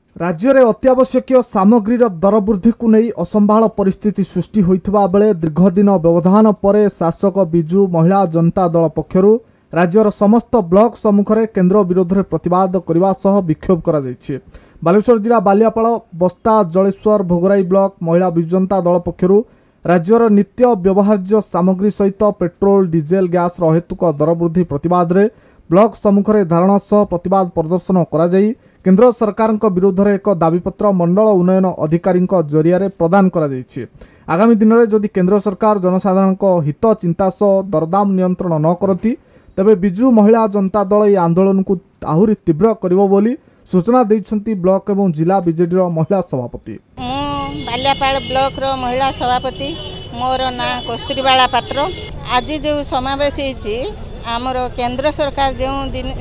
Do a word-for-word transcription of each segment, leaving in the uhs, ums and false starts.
राज्य में अत्यावश्यक सामग्रीर दर वृद्धि को नहीं असंभाल परिस्थिति सृष्टि होइथिबा बेले दीर्घदिन व्यवधान पर शासक बिजु महिला जनता दल पक्षरु राज्यर समस्त ब्लॉक सम्मुखें केन्द्र विरोध में प्रतिवाद करने सह विक्षोभ करा जायछि। बालेश्वर जिला बालियापाल बस्ता जलेश्वर भोगराई ब्लॉक महिला बिजु जनता दल पक्षरु राज्यर नित्य व्यवहार्य सामग्री सहित पेट्रोल डीजेल गैस हेतुक दर वृद्धि प्रतिवाद में ब्लॉक सम्मुखें धारणा सह प्रतिवाद प्रदर्शन करा जाई केंद्र सरकार विरोध में एक दाबीपत्र मंडल उन्नयन अधिकारी जरिया प्रदान करा जायछि। आगामी दिन में जदि केंद्र सरकार जनसाधारण हित चिंता सह दरदाम नियंत्रण न करती तेबे बिजु महिला जनता दल यह आंदोलन को आहुरी तीव्र करिवो बोली सूचना देइछंती ब्लॉक एवं जिला बीजेडी महिला सभापति। बालियापाल ब्लॉक रो महिला सभापति मोर ना कस्तूरीबाला पात्र। आज जो समावेश होइछि आमर केंद्र सरकार जो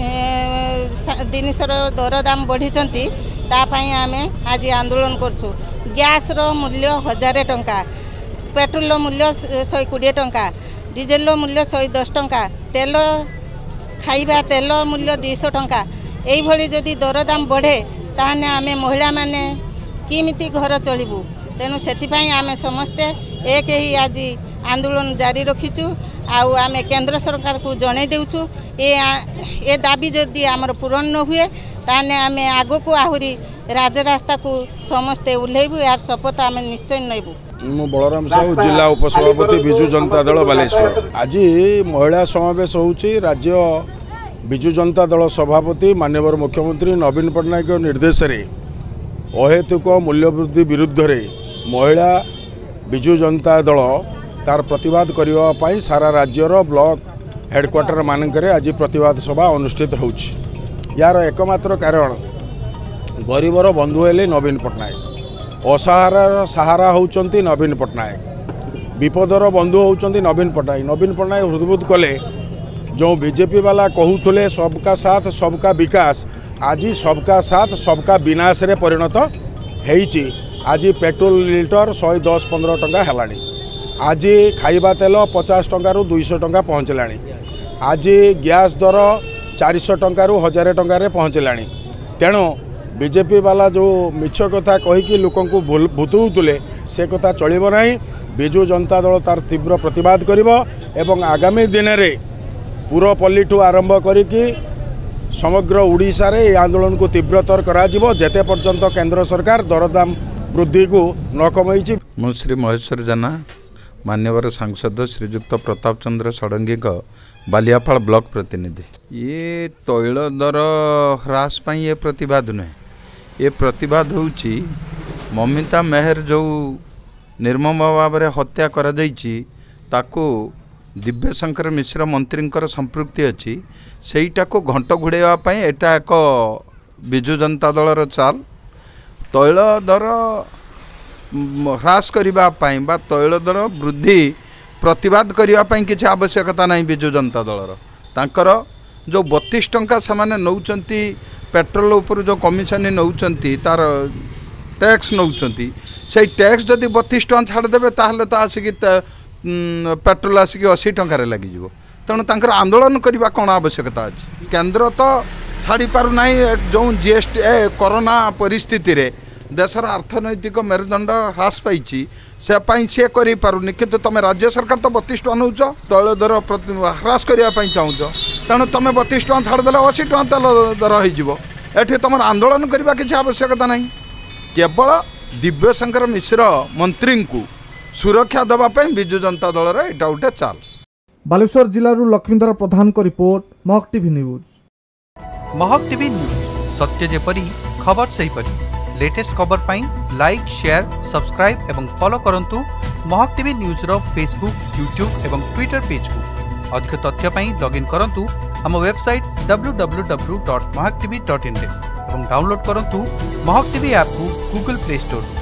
जिनसर दरदाम बढ़ी आम आज आंदोलन करछु। गैस रो मूल्य हजार टंका, पेट्रोल मूल्य शहे कोड़े टंका, डीजेल मूल्य शहे दस टंका, तेल खाइबा तेल मूल्य दुईश टंका यही भली जदि दरदाम बढ़े ताहने आमे महिला माने किमिति घर चलिबू। तेणु सेतिपाई आमे समस्ते एक ही आज आंदोलन जारी रखीचु। आउ आमे केंद्र सरकार को जणे देउछु ए ए दाबी जदि आमर पूरण न हुए ताने आमे आगो को आहुरी राजरास्ता को समस्ते उल्लेबू यार शपथ आमे निश्चय नेबू। मु बलराम साहू जिला उपसभापति बिजु जनता दल बालेश्वर। आज महिला समावेश होउची राज्य बिजु जनता दल सभापति माननीय मुख्यमंत्री नवीन पट्टनायक निर्देश रे अहेतुक मूल्यवृद्धि विरुद्ध रे महिला बिजु जनता दल तार प्रतिवाद करने सारा राज्यर ब्लॉक हेडक्वार्टर मानकरे आज प्रतिवाद सभा अनुष्ठित होउछि। यार एकमात्र कारण गरीबर बंधु हेले नवीन पट्टनायक, असहारार सहारा होउचंती नवीन पट्टनायक, विपदर बंधु होउचंती नवीन पट्टनायक। नवीन पट्टनायक हृदबोध कले जो बीजेपी वाला कहूले सबका साथ सबका विकास आज सबका साथ सबका विनाश रे परिणत होइछि। आज पेट्रोल लिटर शहे दस पंद्रह टंका हेलाणी, आज खाइबा तेल पचास टंका रु दुईश टंका पहुँचलाणी, आज गैस दर चारिश टंका रु हजार टंका पहुँचलाणी। तेणु बीजेपी वाला जो मिछ कथा कहीकि लोक भूतुले से कथा चलिब नहीं। बिजु जनता दल तार तीव्र प्रतिवाद करिब एवं आगामी दिन में पुरपल्ली ठू आरंभ करिकी समग्र ओडिशा रे आंदोलन को तीव्रतर करा जिवो जेते पर्यंत केंद्र सरकार दरदाम वृद्धि को न कमई। मु श्री महेश्वर जेना मान्यवर सांसद श्रीजुक्त प्रताप चंद्र षडंगी बालियापाल ब्लॉक प्रतिनिधि। ये तैल दर ह्रास पाई ये प्रतिवाद नुहे, ये प्रतिवाद होउची ममिता मेहर जो निर्मम भाव में हत्या करा जाइछि ताकू दिव्यशंकर मिश्र मंत्री संपृक्ति अच्छी सेटा को घंट घुड़ाई एटा एक बिजु जनता दलर चाल। तैल दर ह्रास करने बा तैल दर वृद्धि प्रतिवाद करने किसी आवश्यकता नहीं। बिजु जनता दलर तांकर जो बत्तीस टंका से नौचंती पेट्रोल उपर जो कमिशन नौचंती तार टैक्स नौचंती से टैक्स जदि बत्तीस टंका छाड़देवे ताहले तो आसिक पेट्रोल आसिक अशी टंकार लगी तेणु तांकर आंदोलन करने कौन आवश्यकता अच्छी। केंद्र तो छाड़ी पारु ना जो जीएसटी कोरोना परिस्थिति रे देशर अर्थनैतिक मेरुदंड ह्रास पाई से सी करें कि तुम राज्य सरकार तो बत्तीस टका नौ तैल दर ह्रास करने चाहूच तेणु तुम बत्तीस टका छाड़देले अशी टका तेल दर होठी तुम आंदोलन करने किसी आवश्यकता नहीं। केवल दिव्यशंकर मिश्र मंत्री को सुरक्षा देवाई बिजु जनता दल एटा गोटे चाल। बालेश्वर जिलूर लक्ष्मीधर प्रधान को report Mahak TV news. Mahak TV news सत्य जेपरी खबर सही परी लेटेस्ट खबर पाई लाइक शेयर सब्सक्राइब एवं फॉलो करंतु महक टीवी न्यूज रो फेसबुक यूट्यूब एवं ट्विटर पेज को। अधिक तथ्य पाई लॉगिन करंतु हम website W W W dot Mahak TV dot in रे एवं डाउनलोड करंतु महक टीवी ऐप को गूगल प्ले स्टोर।